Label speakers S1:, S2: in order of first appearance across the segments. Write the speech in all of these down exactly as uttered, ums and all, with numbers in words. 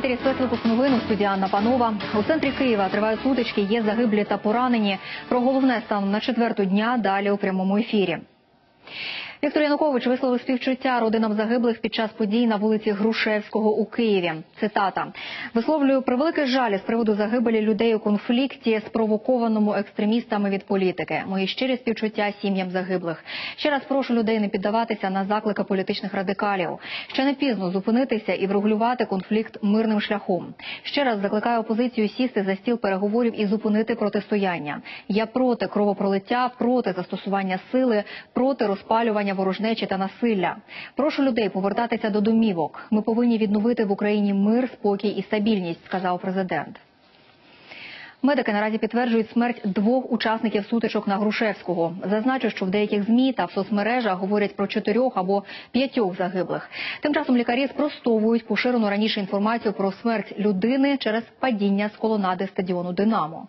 S1: ефірі спецвипуск новин, у студії Анна Панова. У центрі Києва тривають сутички, є загиблі та поранені. Про головне станом на четверту дня далі у прямому ефірі. Віктор Янукович висловив співчуття родинам загиблих під час подій на вулиці Грушевського у Києві. Цитата. «Висловлюю превеликий жаль з приводу загибелі людей у конфлікті, спровокованому екстремістами від політики. Мої щирі співчуття сім'ям загиблих. Ще раз прошу людей не піддаватися на заклики політичних радикалів. Ще не пізно зупинитися і врегулювати конфлікт мирним шляхом. Ще раз закликаю опозицію сісти за стіл переговорів і зупинити протистояння. Я проти кровопролиття, проти застосування сили, проти розпалювання ворожнечі та насилля. Прошу людей повертатися до домівок. Ми повинні відновити в Україні мир, спокій і стабільність», – сказав президент. Медики наразі підтверджують смерть двох учасників сутичок на Грушевського. Зазначу, що в деяких ЗМІ та в соцмережах говорять про чотирьох або п'ятьох загиблих. Тим часом лікарі спростовують поширену раніше інформацію про смерть людини через падіння з колонади стадіону «Динамо».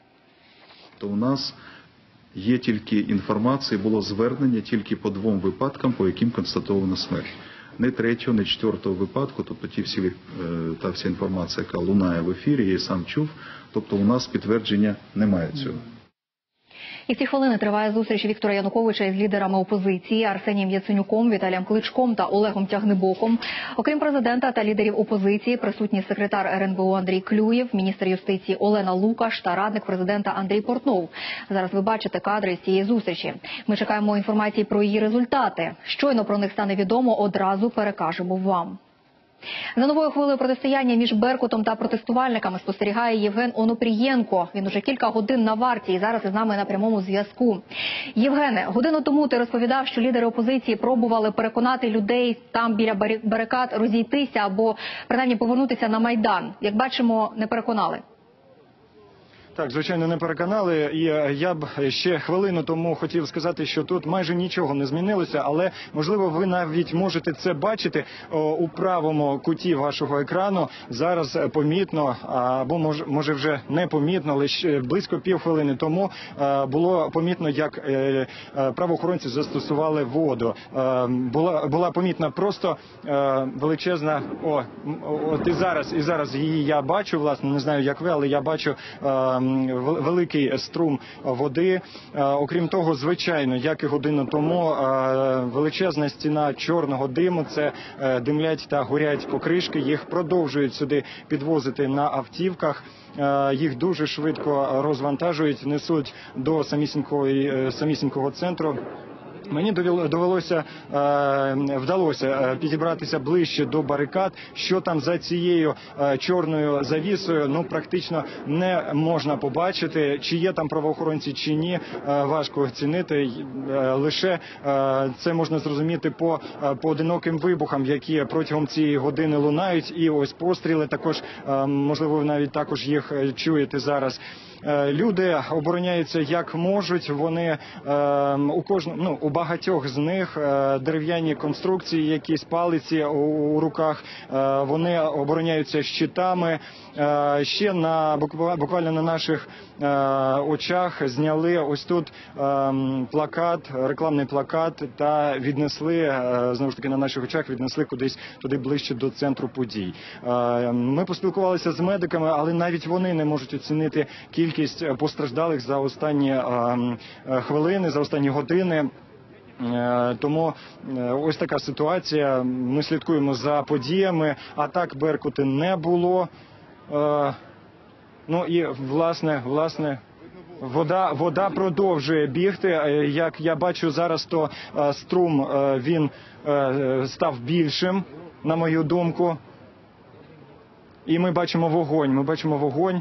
S2: То у нас є тільки інформація, було звернення тільки по двом випадкам, по яким констатовано смерть. Не третього, не четвертого випадку, тобто ті всі, та вся інформація, яка лунає в ефірі, я її сам чув, тобто у нас підтвердження немає цього.
S1: І в ці хвилини триває зустріч Віктора Януковича із лідерами опозиції Арсенієм Яценюком, Віталієм Кличком та Олегом Тягнибоком. Окрім президента та лідерів опозиції, присутні секретар ер ен бе о Андрій Клюєв, міністр юстиції Олена Лукаш та радник президента Андрій Портнов. Зараз ви бачите кадри з цієї зустрічі. Ми чекаємо інформації про її результати. Щойно про них стане відомо, одразу перекажемо вам. За новою хвилею протистояння між Беркутом та протестувальниками спостерігає Євген Онопрієнко. Він уже кілька годин на варті і зараз із нами на прямому зв'язку. Євгене, годину тому ти розповідав, що лідери опозиції пробували переконати людей там біля барикад розійтися або принаймні повернутися на Майдан. Як бачимо, не переконали.
S3: Так, звичайно, не переконали. І я б ще хвилину тому хотів сказати, що тут майже нічого не змінилося, але, можливо, ви навіть можете це бачити у правому куті вашого екрану. Зараз помітно, або може вже не помітно, але близько півхвилини тому було помітно, як правоохоронці застосували воду. Була, була помітна просто величезна, о, от і зараз, і зараз її я бачу, власне, не знаю, як ви, але я бачу великий струм води. Окрім того, звичайно, як і годину тому, величезна стіна чорного диму, це димлять та горять покришки, їх продовжують сюди підвозити на автівках. Їх дуже швидко розвантажують, несуть до самісінького, самісінького центру. Мені довелося, вдалося підібратися ближче до барикад. Що там за цією чорною завісою, ну, практично не можна побачити. Чи є там правоохоронці, чи ні, важко оцінити. Лише це можна зрозуміти по поодиноким вибухам, які протягом цієї години лунають. І ось постріли також, можливо, ви навіть також їх чуєте зараз. Люди обороняються як можуть, вони у кожному, ну, у багатьох з них дерев'яні конструкції, якісь палиці у руках, вони обороняються щитами. Ще на буквально на наших очах зняли ось тут плакат, рекламний плакат, та віднесли, знову ж таки на наших очах, віднесли кудись туди ближче до центру подій. Ми поспілкувалися з медиками, але навіть вони не можуть оцінити кількість постраждалих за останні хвилини, за останні години. Тому ось така ситуація. Ми слідкуємо за подіями. Атак Беркути не було. Ну і, власне, власне, вода, вода продовжує бігти. Як я бачу зараз, то струм, він став більшим, на мою думку. І ми бачимо вогонь, ми бачимо вогонь.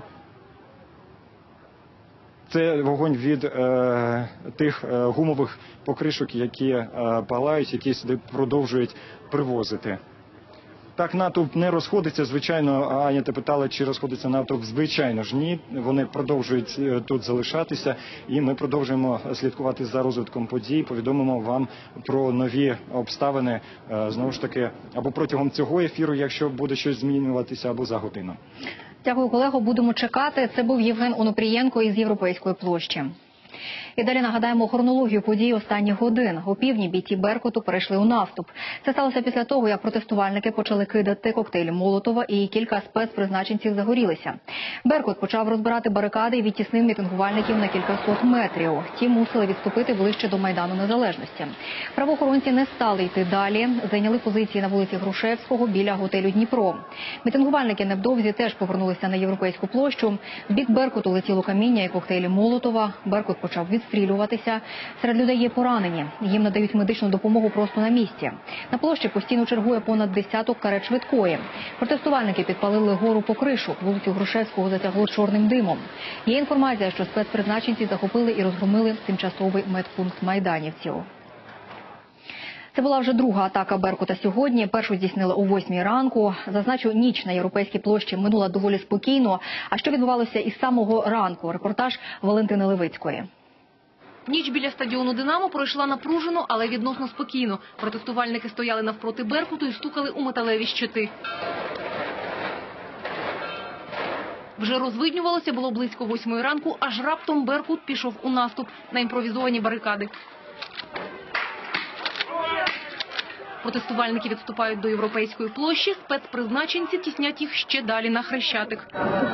S3: Це вогонь від е, тих е, гумових покришок, які е, палають, які сюди продовжують привозити. Так, натовп не розходиться, звичайно. Аня, ти питала, чи розходиться натовп? Звичайно ж ні. Вони продовжують тут залишатися, і ми продовжуємо слідкувати за розвитком подій. Повідомимо вам про нові обставини, знову ж таки, або протягом цього ефіру, якщо буде щось змінюватися, або за годину.
S1: Дякую, колего. Будемо чекати. Це був Євген Онопрієнко із Європейської площі. І далі нагадаємо хронологію подій останніх годин. У півдні бійці «Беркуту» перейшли у наступ. Це сталося після того, як протестувальники почали кидати коктейлі Молотова і кілька спецпризначенців загорілися. «Беркут» почав розбирати барикади і відтіснив мітингувальників на кількасот метрів. Ті мусили відступити ближче до Майдану Незалежності. Правоохоронці не стали йти далі, зайняли позиції на вулиці Грушевського біля готелю «Дніпро». Мітингувальники невдовзі теж повернулися на Європейську площу. В бік «Беркуту» летіло каміння і коктейлі Молотова. «Беркут» почав відстрілюватися. Серед людей є поранені. Їм надають медичну допомогу просто на місці. На площі постійно чергує понад десяток карет швидкої. Протестувальники підпалили гору по кришу. Вулицю Грушевського затягло чорним димом. Є інформація, що спецпризначенці захопили і розгромили тимчасовий медпункт майданівців. Це була вже друга атака «Беркута» сьогодні. Першу здійснили о восьмій ранку. Зазначу, ніч на Європейській площі минула доволі спокійно. А що відбувалося із самого ранку? Репортаж Валентини Левицької.
S4: Ніч біля стадіону «Динамо» пройшла напружено, але відносно спокійно. Протестувальники стояли навпроти «Беркуту» і стукали у металеві щити. Вже розвиднювалося, було близько восьмої ранку, аж раптом «Беркут» пішов у наступ на імпровізовані барикади. Протестувальники відступають до Європейської площі, спецпризначенці тіснять їх ще далі на Хрещатик.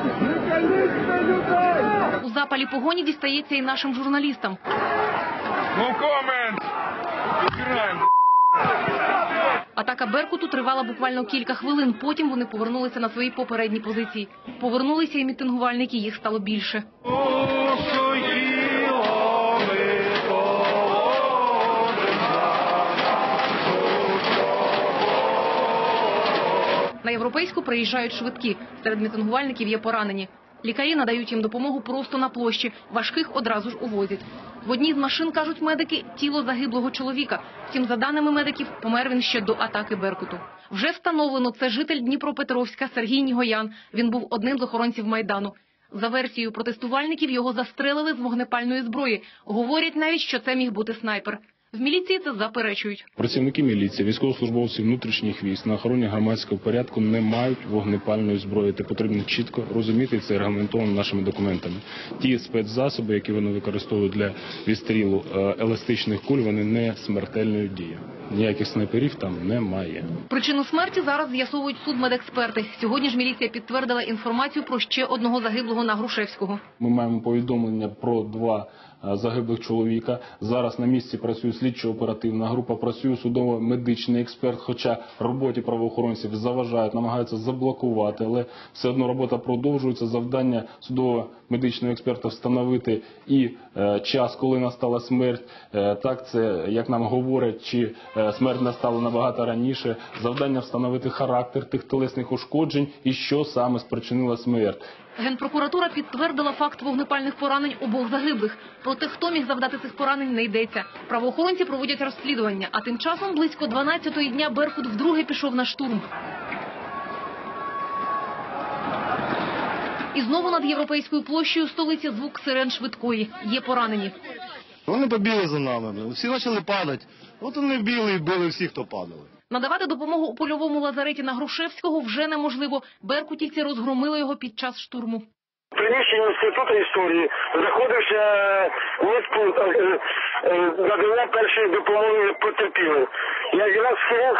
S4: У запалі погоні дістається і нашим журналістам. Атака «Беркуту» тривала буквально кілька хвилин, потім вони повернулися на свої попередні позиції. Повернулися і мітингувальники, їх стало більше. На Європейську приїжджають швидкі. Серед мітингувальників є поранені. Лікарі надають їм допомогу просто на площі. Важких одразу ж увозять. В одній з машин, кажуть медики, тіло загиблого чоловіка. Втім, за даними медиків, помер він ще до атаки «Беркуту». Вже встановлено, це житель Дніпропетровська Сергій Нігоян. Він був одним з охоронців Майдану. За версією протестувальників, його застрелили з вогнепальної зброї. Говорять навіть, що це міг бути снайпер. В міліції це заперечують.
S5: Працівники міліції, військовослужбовці внутрішніх військ на охороні громадського порядку не мають вогнепальної зброї. Та потрібно чітко розуміти, це регламентовано нашими документами. Ті спецзасоби, які вони використовують для відстрілу еластичних куль, вони не смертельної дії. Ніяких снайперів там немає.
S4: Причину смерті зараз з'ясовують судмедексперти. Сьогодні ж міліція підтвердила інформацію про ще одного загиблого на Грушевського.
S5: Ми маємо повідомлення про два загиблих чоловіка. Зараз на місці працює слідчо-оперативна група, працює судово-медичний експерт, хоча роботі правоохоронців заважають, намагаються заблокувати, але все одно робота продовжується. Завдання судово-медичного експерта встановити і е, час, коли настала смерть. Е, так, це, як нам говорять, чи е, смерть настала набагато раніше. Завдання встановити характер тих тілесних ушкоджень і що саме спричинила смерть.
S4: Генпрокуратура підтвердила факт вогнепальних поранень обох загиблих. Проте хто міг завдати цих поранень, не йдеться. Правоохоронці проводять розслідування, а тим часом близько дванадцятої дня «Беркут» вдруге пішов на штурм. І знову над Європейською площею столиці звук сирен швидкої. Є поранені.
S6: Вони побігли за нами, всі почали падати. От вони бігли і били всіх, хто падали.
S4: Надавати допомогу у польовому лазареті на Грушевського вже неможливо. Беркутівці розгромили його під час штурму.
S7: В приміщенні Інституту історії знаходився медпункт надання першої допомоги потерпілим. Якраз хірург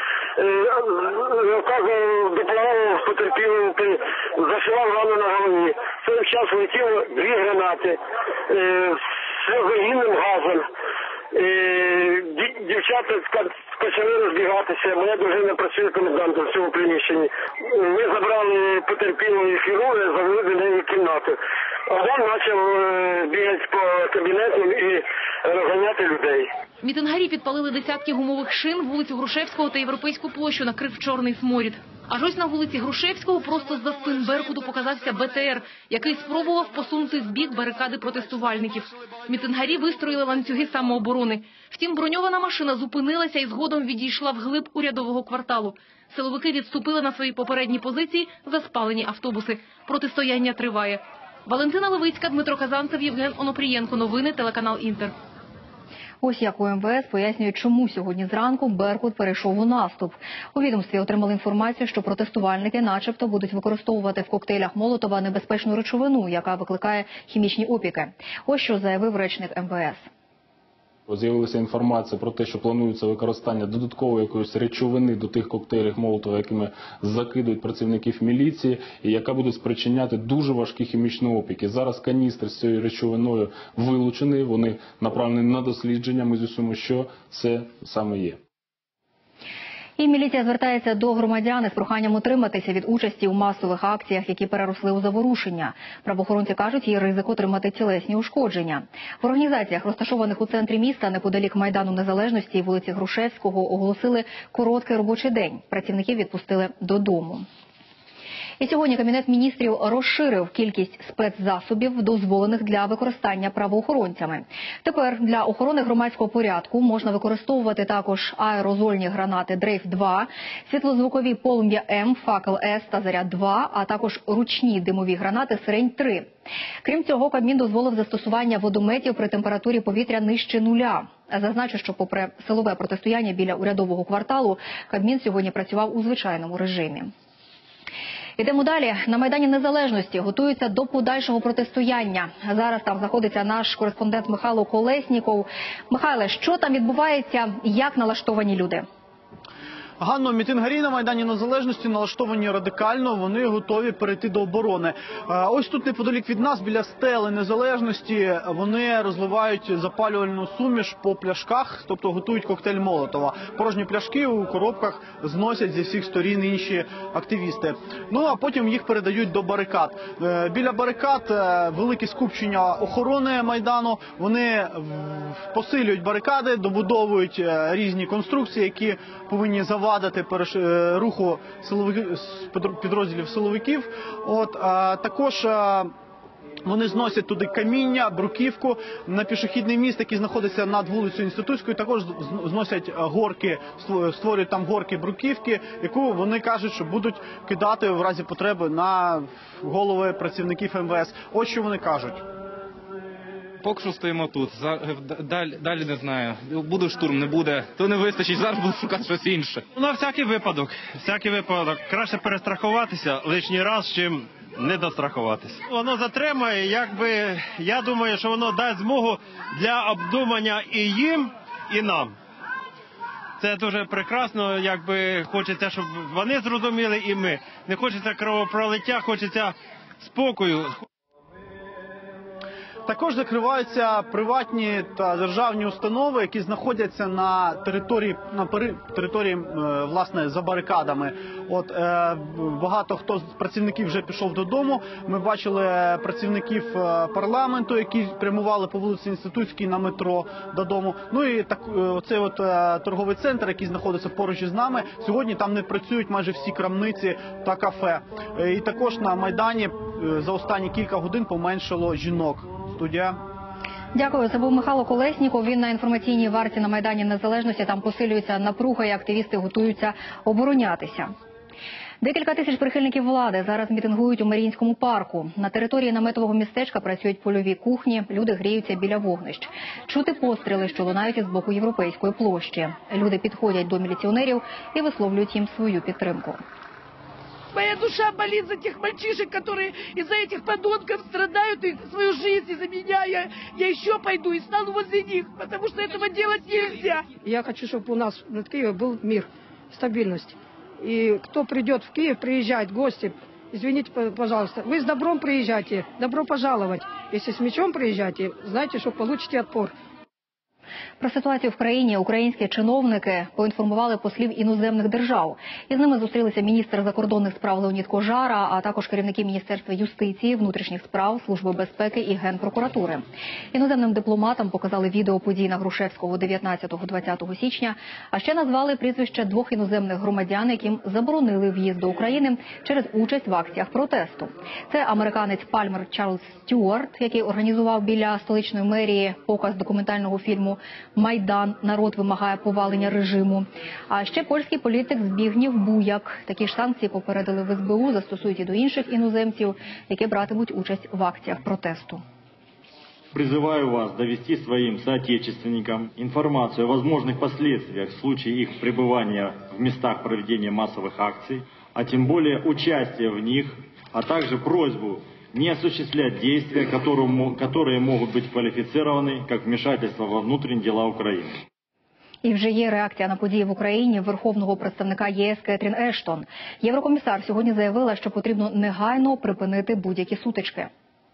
S7: оказував допомогу потерпілим, зашивав рану на голові. В цей час летіло дві гранати з сльозогінним газом. Дівчата почали розбігатися. Моя дружина працює комендантом в цьому приміщенні. Ми забрали потерпілої хірурга, завели до неї кімнату. А він почав бігати по кабінетам і розганяти людей.
S4: Мітингарі підпалили десятки гумових шин, вулицю Грушевського та Європейську площу накрив чорний сморід. Аж ось на вулиці Грушевського просто з-за спин «Беркуту» показався Бе Те Ер, який спробував посунути з бік барикади протестувальників. Мітингарі вистроїли ланцюги самооборони. Втім, броньована машина зупинилася і згодом відійшла вглиб урядового кварталу. Силовики відступили на свої попередні позиції за спалені автобуси. Протистояння триває. Валентина Левицька, Дмитро Казанцев, Євген Онопрієнко. Новини, телеканал «Інтер».
S1: Ось як у ем ве ес пояснюють, чому сьогодні зранку Беркут перейшов у наступ. У відомстві отримали інформацію, що протестувальники начебто будуть використовувати в коктейлях Молотова небезпечну речовину, яка викликає хімічні опіки. Ось що заявив речник ем ве ес.
S5: З'явилася інформація про те, що планується використання додаткової якоїсь речовини до тих коктейлів Молотова, якими закидують працівників міліції, і яка буде спричиняти дуже важкі хімічні опіки. Зараз каністри з цією речовиною вилучені, вони направлені на дослідження, ми з'ясуємо, що це саме є.
S1: І міліція звертається до громадян із проханням утриматися від участі у масових акціях, які переросли у заворушення. Правоохоронці кажуть, є ризик отримати тілесні ушкодження. В організаціях, розташованих у центрі міста, неподалік Майдану Незалежності і вулиці Грушевського, оголосили короткий робочий день. Працівників відпустили додому. І сьогодні Кабінет міністрів розширив кількість спецзасобів, дозволених для використання правоохоронцями. Тепер для охорони громадського порядку можна використовувати також аерозольні гранати «Дрейф два», світлозвукові «Полум'я М», «Факел С» та «Заряд два», а також ручні димові гранати «Сирень три». Крім цього, Кабмін дозволив застосування водометів при температурі повітря нижче нуля. Зазначу, що попри силове протистояння біля урядового кварталу, Кабмін сьогодні працював у звичайному режимі. Ідемо далі. На Майдані Незалежності готуються до подальшого протистояння. Зараз там знаходиться наш кореспондент Михайло Колесніков. Михайле, що там відбувається, як налаштовані люди?
S8: Ганно, мітингарі на Майдані Незалежності налаштовані радикально, вони готові перейти до оборони. Ось тут неподалік від нас, біля стели Незалежності, вони розливають запалювальну суміш по пляшках, тобто готують коктейль Молотова. Порожні пляшки у коробках зносять зі всіх сторін інші активісти. Ну, а потім їх передають до барикад. Біля барикад велике скупчення охорони Майдану, вони посилюють барикади, добудовують різні конструкції, які повинні завадити завадити руху силовиків, підрозділів силовиків. От, а, також а, вони зносять туди каміння, бруківку. На пішохідний міст, який знаходиться над вулицею Інститутською, також зносять горки, створюють там горки бруківки, яку вони кажуть, що будуть кидати в разі потреби на голови працівників ем ве ес. Ось що вони кажуть.
S9: Поки що стоїмо тут, далі, далі не знаю, буде штурм, не буде, то не вистачить, зараз буду шукати щось інше.
S10: На всякий випадок, всякий випадок, краще перестрахуватися лишній раз, чим не дострахуватися. Воно затримає, якби, я думаю, що воно дасть змогу для обдумання і їм, і нам. Це дуже прекрасно, якби хочеться, щоб вони зрозуміли і ми. Не хочеться кровопролиття, хочеться спокою.
S8: Також закриваються приватні та державні установи, які знаходяться на території, на території, власне, за барикадами. От е, багато хто з працівників вже пішов додому. Ми бачили працівників парламенту, які прямували по вулиці Інститутській на метро додому. Ну і так, оцей от е, торговий центр, який знаходиться поруч із нами, сьогодні там не працюють майже всі крамниці та кафе. Е, і також на Майдані е, за останні кілька годин поменшало жінок. Студія.
S1: Дякую. Це був Михайло Колесніков. Він на інформаційній варті на Майдані Незалежності. Там посилюється напруга і активісти готуються оборонятися. Декілька тисяч прихильників влади зараз мітингують у Маріїнському парку. На території наметового містечка працюють польові кухні, люди гріються біля вогнищ. Чути постріли, що лунають із боку Європейської площі. Люди підходять до міліціонерів і висловлюють їм свою підтримку.
S11: Моя душа болит за тех мальчишек, которые из-за этих подонков страдают, и свою жизнь из-за меня. Я, я еще пойду и стану возле них, потому что этого делать нельзя.
S12: Я хочу, чтобы у нас над Киевом был мир, стабильность. И кто придет в Киев, приезжает, гости, извините, пожалуйста, вы с добром приезжайте, добро пожаловать. Если с мечом приезжайте, знайте, что получите отпор.
S1: Про ситуацію в країні українські чиновники поінформували послів іноземних держав. Із ними зустрілися міністр закордонних справ Леонід Кожара, а також керівники Міністерства юстиції, внутрішніх справ, Служби безпеки і Генпрокуратури. Іноземним дипломатам показали відео подій на Грушевського дев'ятнадцятого-двадцятого січня, а ще назвали прізвище двох іноземних громадян, яким заборонили в'їзд до України через участь в акціях протесту. Це американець Пальмер Чарльз Стюарт, який організував біля столичної мерії показ документального фільму «Майдан. Народ вимагає повалення режиму». А ще польський політик Збігнєв Буяк. Такі ж санкції попередили в ес бе у, застосують і до інших іноземців, які братимуть участь в акціях протесту.
S13: Призываю вас довести своим соотечественникам информацию о возможных последствиях в случае их пребывания в местах проведения массовых акций, а тем более участия в них, а также просьбу не осуществлять действия, которые могут быть квалифицированы как вмешательство во внутренние дела Украины.
S1: І вже є реакція на події в Україні верховного представника ЄС Кетрін Ештон. Єврокомісар сьогодні заявила, що потрібно негайно припинити будь-які сутички.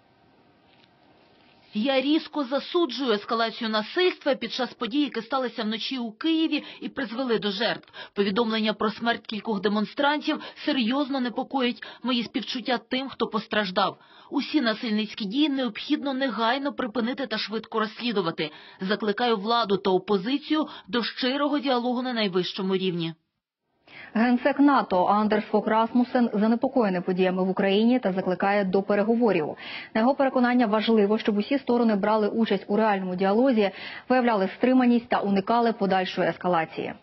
S14: Я різко засуджую ескалацію насильства під час подій, які сталися вночі у Києві і призвели до жертв. Повідомлення про смерть кількох демонстрантів серйозно непокоїть. Мої співчуття тим, хто постраждав. Усі насильницькі дії необхідно негайно припинити та швидко розслідувати. Закликаю владу та опозицію до щирого діалогу на найвищому рівні.
S1: Генсек НАТО Андерс Фок Расмуссен занепокоєний подіями в Україні та закликає до переговорів. На його переконання важливо, щоб усі сторони брали участь у реальному діалозі, виявляли стриманість та уникали подальшої ескалації.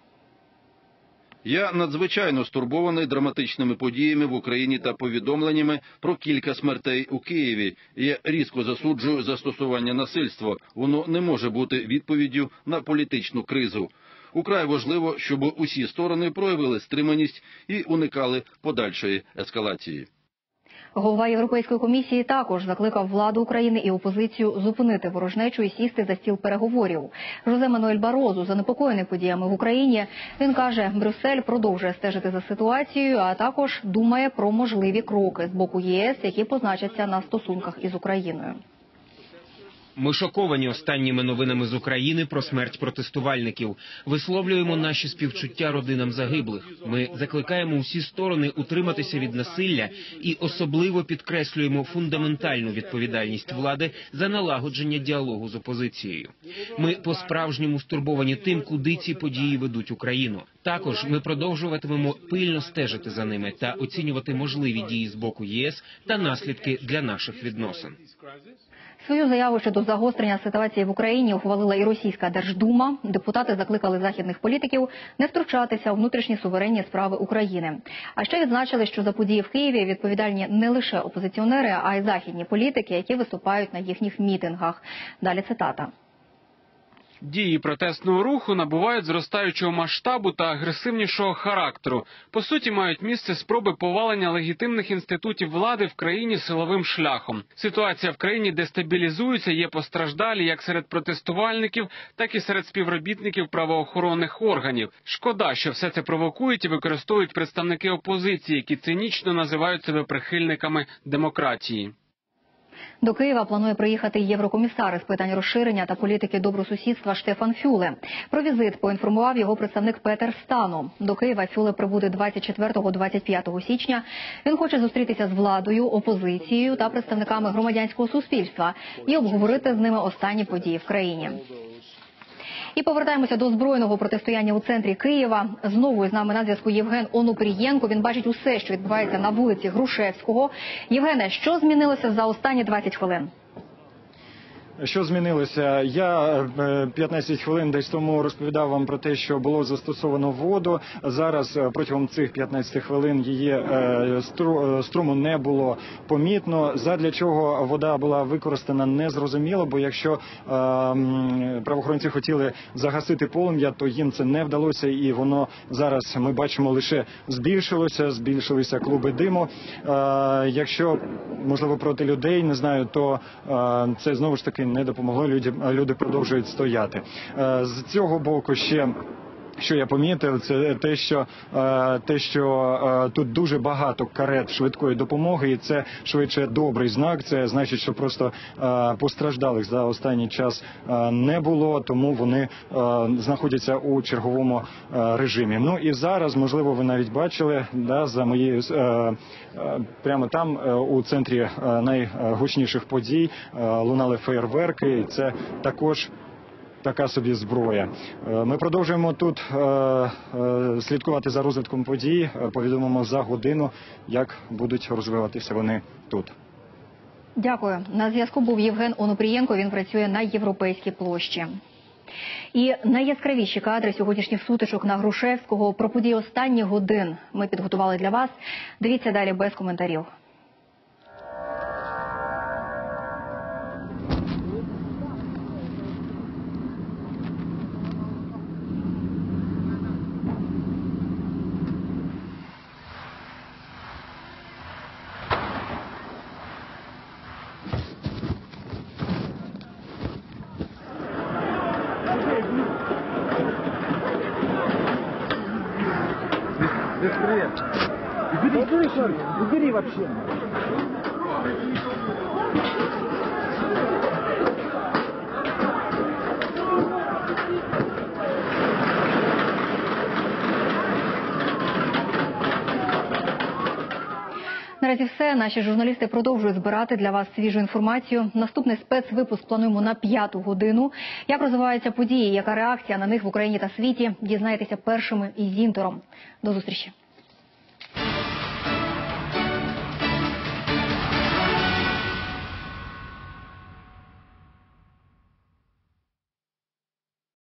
S15: Я надзвичайно стурбований драматичними подіями в Україні та повідомленнями про кілька смертей у Києві. Я різко засуджую застосування насильства. Воно не може бути відповіддю на політичну кризу. Украй важливо, щоб усі сторони проявили стриманість і уникали подальшої ескалації.
S1: Голова Європейської комісії також закликав владу України і опозицію зупинити ворожнечу і сісти за стіл переговорів. Жозе Мануель Барозу занепокоєний подіями в Україні. Він каже, Брюссель продовжує стежити за ситуацією, а також думає про можливі кроки з боку ЄС, які позначаться на стосунках із Україною.
S16: Ми шоковані останніми новинами з України про смерть протестувальників. Висловлюємо наші співчуття родинам загиблих. Ми закликаємо усі сторони утриматися від насилля і особливо підкреслюємо фундаментальну відповідальність влади за налагодження діалогу з опозицією. Ми по-справжньому стурбовані тим, куди ці події ведуть Україну. Також ми продовжуватимемо пильно стежити за ними та оцінювати можливі дії з боку ЄС та наслідки для наших відносин.
S1: Свою заяву щодо загострення ситуації в Україні ухвалила і Російська Держдума. Депутати закликали західних політиків не втручатися у внутрішні суверенні справи України. А ще відзначили, що за події в Києві відповідальні не лише опозиціонери, а й західні політики, які виступають на їхніх мітингах. Далі цитата.
S17: Дії протестного руху набувають зростаючого масштабу та агресивнішого характеру. По суті, мають місце спроби повалення легітимних інститутів влади в країні силовим шляхом. Ситуація в країні дестабілізується, є постраждалі як серед протестувальників, так і серед співробітників правоохоронних органів. Шкода, що все це провокують і використовують представники опозиції, які цинічно називають себе прихильниками демократії.
S1: До Києва планує приїхати єврокомісар із питань розширення та політики добросусідства Штефан Фюле. Про візит поінформував його представник Петер Стану. До Києва Фюле прибуде двадцять четвертого - двадцять п'ятого січня. Він хоче зустрітися з владою, опозицією та представниками громадянського суспільства і обговорити з ними останні події в країні. І повертаємося до збройного протистояння у центрі Києва. Знову із нами на зв'язку Євген Онупрієнко. Він бачить усе, що відбувається на вулиці Грушевського. Євгене, що змінилося за останні двадцять хвилин?
S3: Що змінилося? Я п'ятнадцять хвилин десь тому розповідав вам про те, що було застосовано воду. Зараз протягом цих п'ятнадцяти хвилин її струму не було помітно. Задля чого вода була використана, незрозуміло, бо якщо правоохоронці хотіли загасити полум'я, то їм це не вдалося, і воно зараз, ми бачимо, лише збільшилося, збільшилися клуби диму. Якщо, можливо, проти людей, не знаю, то це знову ж таки не допомогло, люди, люди продовжують стояти. З цього боку ще, що я помітив, це те, що, те, що тут дуже багато карет швидкої допомоги, і це швидше добрий знак. Це значить, що просто постраждалих за останній час не було, тому вони знаходяться у черговому режимі. Ну і зараз, можливо, ви навіть бачили, да, за моєю, прямо там, у центрі найгучніших подій, лунали феєрверки, і це також така собі зброя. Ми продовжуємо тут е, е, слідкувати за розвитком подій. Повідомимо за годину, як будуть розвиватися вони тут.
S1: Дякую. На зв'язку був Євген Онупрієнко. Він працює на Європейській площі. І найяскравіші кадри сьогоднішніх сутичок на Грушевського про події останніх годин ми підготували для вас. Дивіться далі без коментарів.
S8: Убери вообще.
S1: Наразі все. Наші журналісти продовжують збирати для вас свіжу інформацію. Наступний спецвипуск плануємо на п'яту годину. Як розвиваються події, яка реакція на них в Україні та світі, дізнаєтеся першими із Зінтором. До зустрічі.